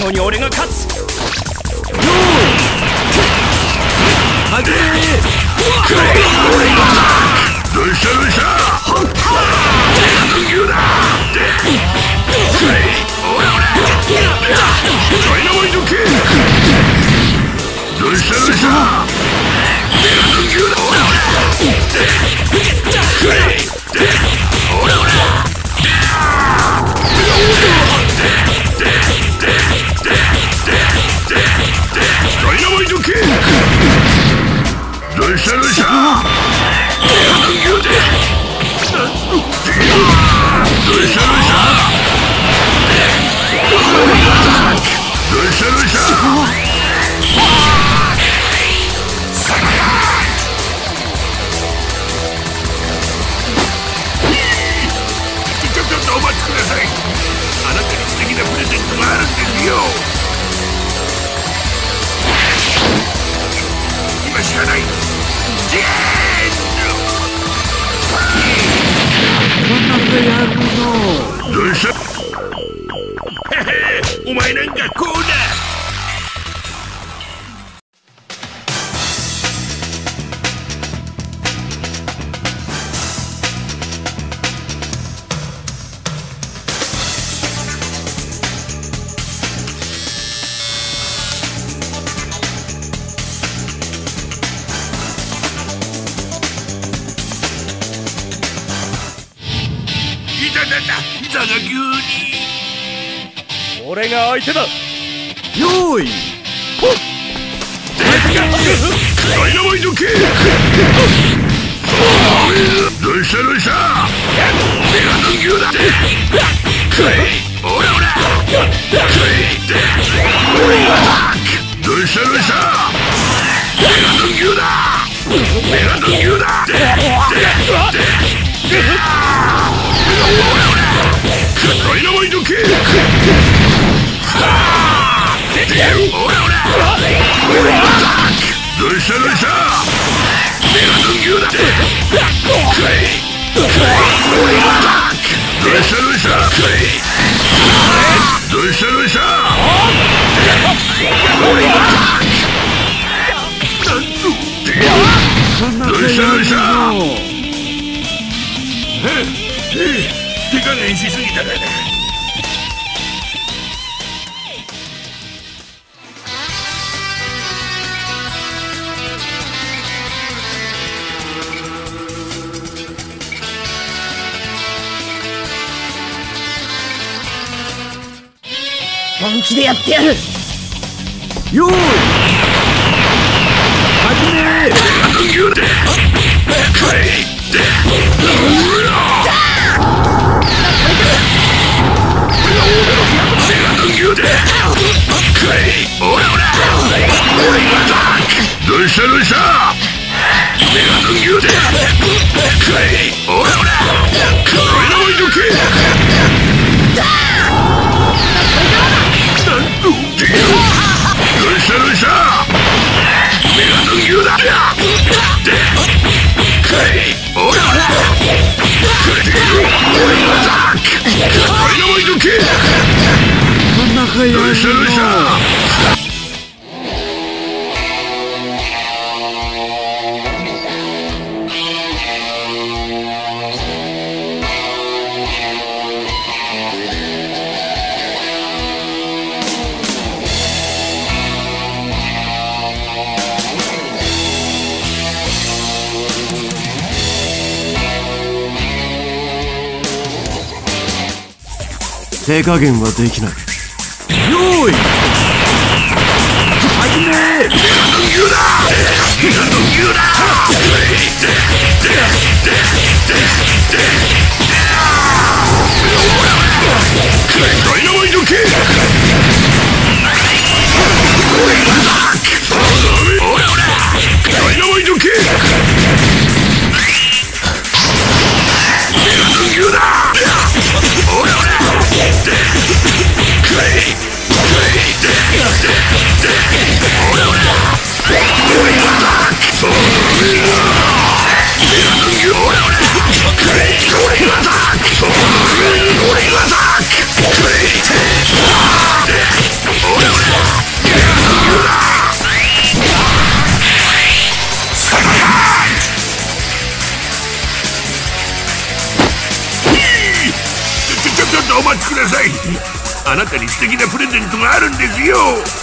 後に俺が勝つ。始め。 どうしたどうした。牛だ。ダイナマイト系。どうしたどうした。牛だ。ダイナマイト系。どうしたどうした。お待ちください。あなたに素敵なプレゼントがあるんですよ。今しかない。どうした。お前なんかこうだ。だが牛に俺が相手だ。 よーいほっ。ダイナマイト系。どうしたどうした。メガドン牛だ。オラオラ。どうしたどうした。メガドン牛だ。メガドン牛だ。ダイナマイト系。どうしたどうした。メガドン牛だ。どうしたどうした。どうしたどうした。どうしたどうした。手加減しすぎたからな。 本気でやってやる。 よーい始め。 どうしたどうした。メガドン牛で。オラオラ。ダイナマイト系。どうしたどうした。メガドン牛だ。オラオラ。ダイナマイト系。どうしたどうした。 手加減はできない。よーい始め。メガドン牛だ。メガドン牛だ。ダイナマイト系。ダイナマイト系。メガドン牛だ。オラオラ。オラオラ。 お待ちください。あなたに素敵なプレゼントがあるんですよ。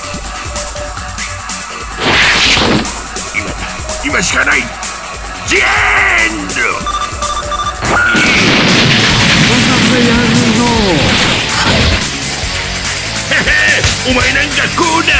今しかない。ジェーンド。お前なんかこうだ。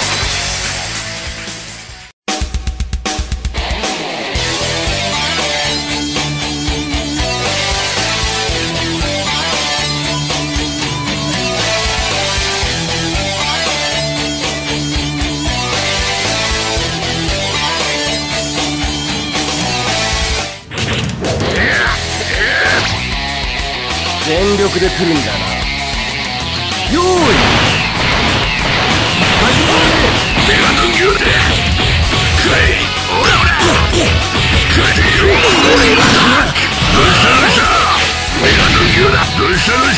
全力で来るんだな。よーい、 メガの牛でくらい。オラオラくらいよ。どうしたどうした。メガの牛だ。どうしたどうした。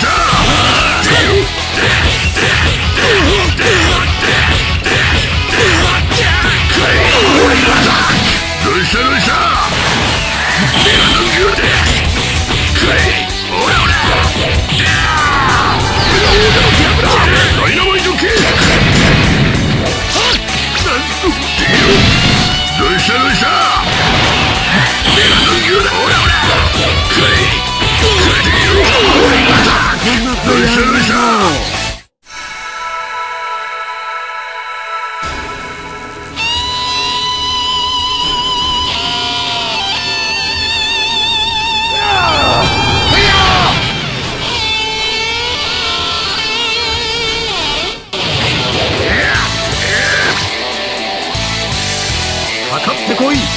くらい。どうしたどうした。メガの牛でくらい。オラオラダイナマイト系。どうしたどうした。メガの牛だ。オラオラくらい。どうしたどうした。 かかってこい。よーい、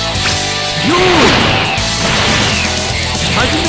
始め。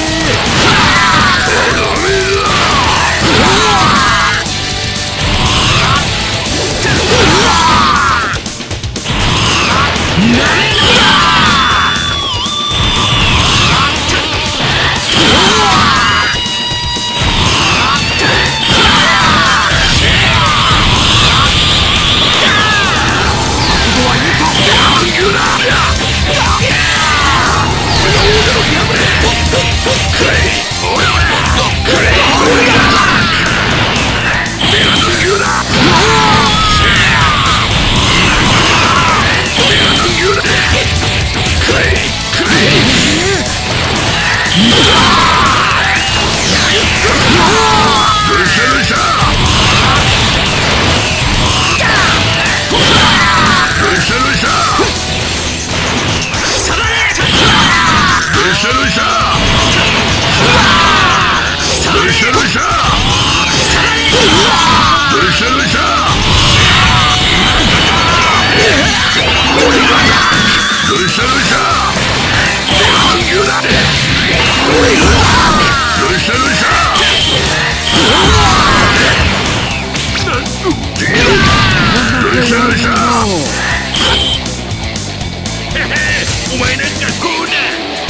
お前なんかこうだ。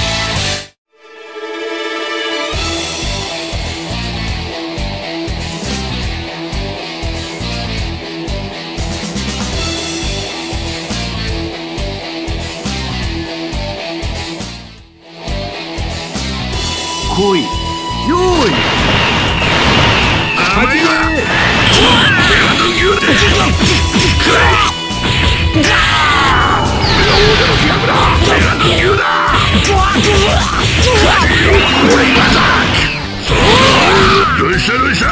来い。よーい、始め。 どうしたどうした。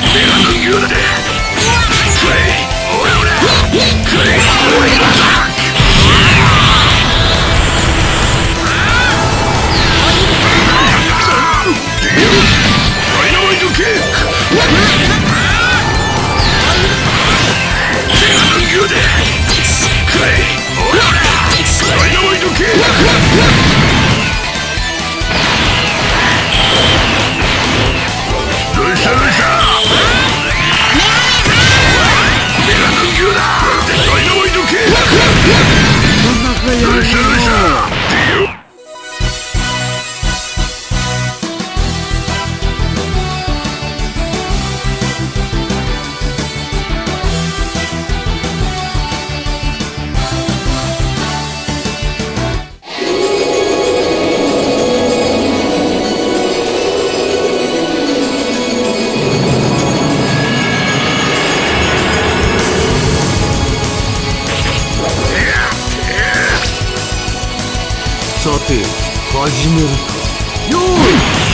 さて始めるか。よーい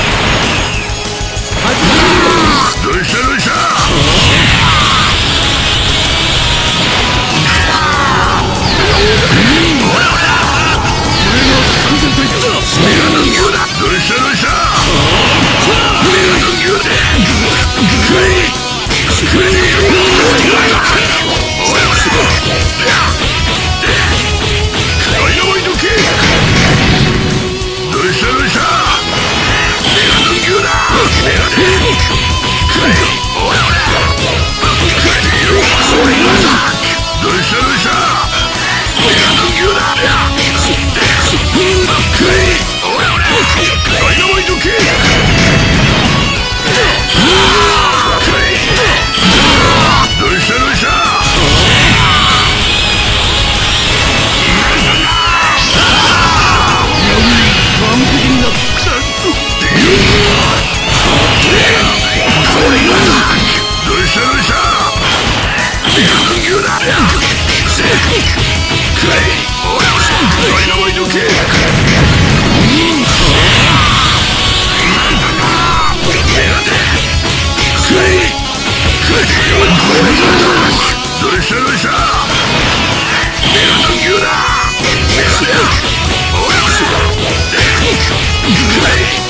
始める。 どうしたどうした。Hey!